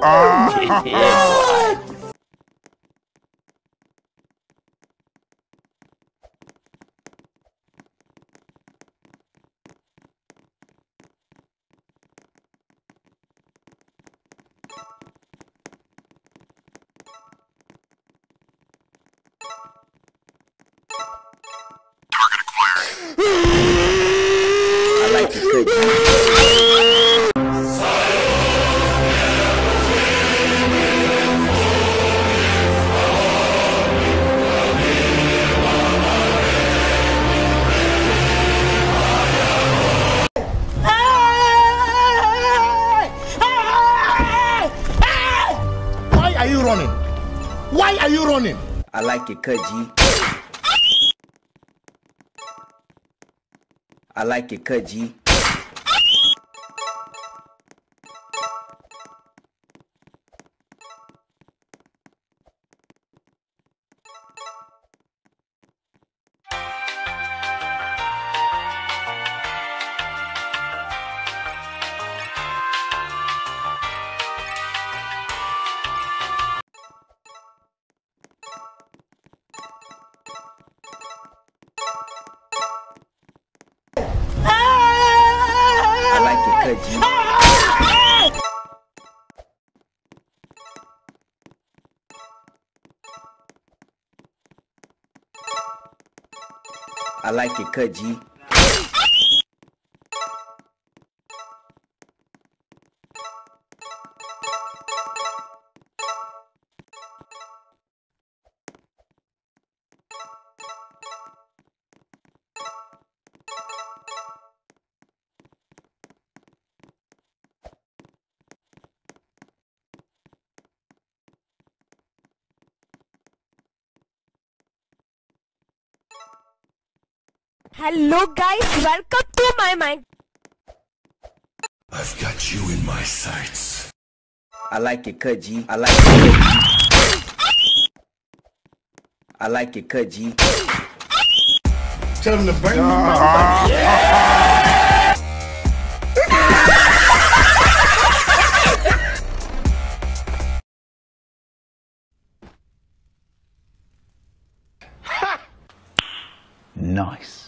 I like it good. Why are you running? Why are you running? I like it good, G. I like it good, G. I like it good, G. I like it good, G. Hello guys, welcome to my mind. I've got you in my sights. I like it good, G. I like it good, G. I like it good, G. Tell him to bring me my money. Nice.